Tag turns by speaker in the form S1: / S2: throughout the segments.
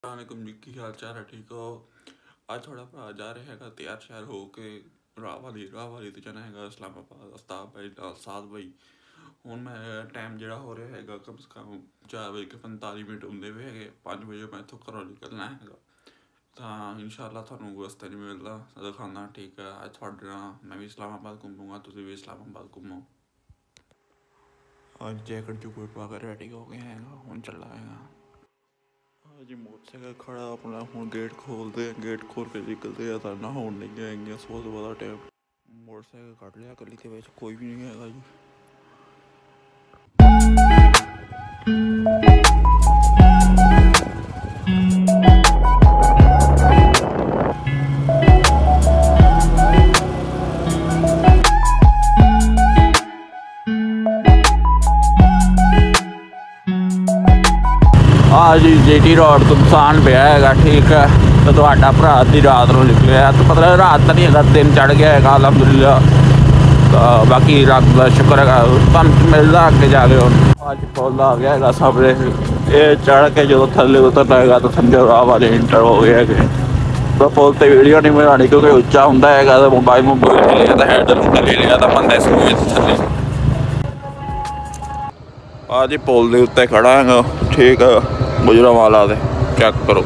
S1: वालेकुम जी, की हाल चाल है? ठीक हो? आज थोड़ा भरा जा रहा है तैयार श्यार हो के राह वाली तो जाना है इस्लामाबाद अस्ताब भाई सात भाई हूँ मैं टाइम जरा हो रहा है कम से कम 4:45 होंगे हुए है 5 बजे मैं इतों घरों निकलना है तो इंशाअल्लाह थानू रस्ते नहीं मिलता दिखाना। ठीक है, अज थोड़े मैं भी इस्लामाबाद घूमूंगा, तुम भी इस्लामाबाद घूमो। आज जैकेट जूकेट पा कर रेडी हो गए हैं, हूँ चल रहा है जी। मोटरसाइकिल खड़ा अपना हूँ गेट खोलते हैं, गेट खोल के निकलते हैं तो ना हो नहीं आएंगे सौ से ज़्यादा टाइम। मोटरसाइकिल कट लिया गली के ਵਿੱਚ कोई भी नहीं है जी। आज जीटी रोड तो नुकसान पिया है। ठीक है, तो ਤੁਹਾਡਾ ਭਰਾ ਦੀ रात को निकलिया तो मतलब रात तो नहीं है, दिन चढ़ गया है अलहमदुलिल्लाह। तो बाकी रब का शुक्र है मिलता अगे जाके। अज पुल आ गया है सामने, ये चढ़ के जो थले उतरना है तो समझो राह वाले इंटर हो गए है। तो पुल से वीडियो नहीं बनानी क्योंकि उच्चा होंगे है, मोबाइल ले लिया तो हैंडल ले लिया तो बंदा थले। आज पुल के उत्ते खड़ा है, ठीक है, गुजरांवाला दे चेक करो।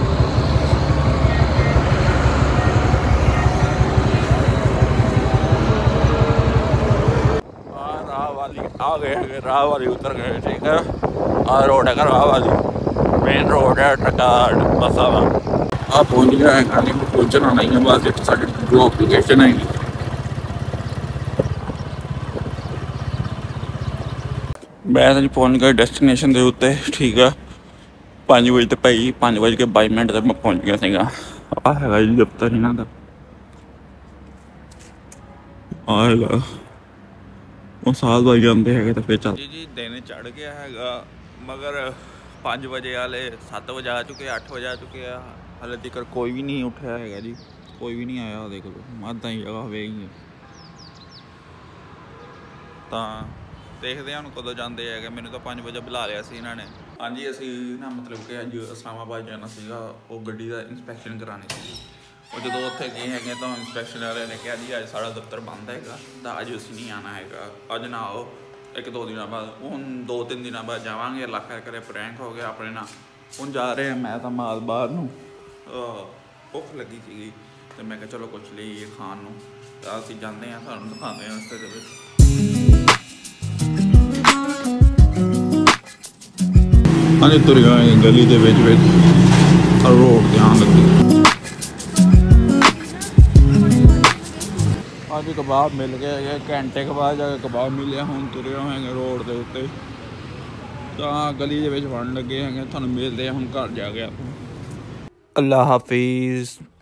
S1: आ गए राह वाली उतर गए। ठीक है, आ रोड है राह वाली, मेन रोड है ट्रका बसा वा आ पहुंच गया है। गाड़ी में पहुंचना नहीं है, बस एक साइड जो एप्लीकेशन है मैं जी पहुंच गया डेस्टिनेशन के उत्ते। ठीक है, 5 बजे तो भाई 5:22 तक मैं पहुंच गया सीगा। आ है जी दफ्तर इन्हां दा आएगा वो साल भाई जाते हैं तो फिर चल जी। दिन चढ़ गया है मगर 5 बजे वाले 7 बजे आ चुके, 8 बजे आ चुके हैं, हाले तक कोई भी नहीं उठा है जी, कोई भी नहीं आया। देख लो अद्धा ही जगह वेगी तो देखते हैं हम कदों जाते हैं। मैंने तो 5 बजे बुला लिया सी इन्होंने। हाँ जी, असी ना मतलब कि अज इस्लामाबाद जाना सीगा, वो गड्डी का इंस्पैक्शन करानी सी। वो जो उत्थे गए हैं तो इंस्पैक्शन वाले ने कहा जी अज सारा दफ्तर बंद है तो अज असी नहीं आना है, अज ना आओ, 1-2 दिन बाद हूँ 2-3 दिन बाद जावांगे। अल्लाह खैर करे प्रैंक हो गया अपने ना। हूँ जा रहे हैं मैं तो माल बाहर नूं, भुख लगी थी तो मैं कहा चलो कुछ लीए खाण नूं, तो असीं जाते हैं तुहानूं दिखाते हैं रस्ते दे विच। हाँ जी, तुर गए गली के रोड ध्यान लगी। अज कबाब मिल गए, घंटे के बाद जाके कबाब मिले। हम तुरे होएंगे रोड के उत्ते तो गली के बन लगे हैं, थानू मिलते हैं हम घर जाके। अल्लाह हाफिज़।